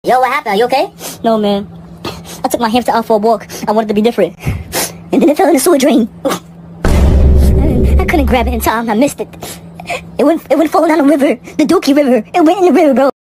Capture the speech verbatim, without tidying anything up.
Yo, what happened? Are you okay? No, man. I took my hamster out for a walk. I wanted to be different. And then it fell in the sewer drain. I couldn't grab it in time. I missed it. It went, it went falling down the river. The Dookie River. It went in the river, bro.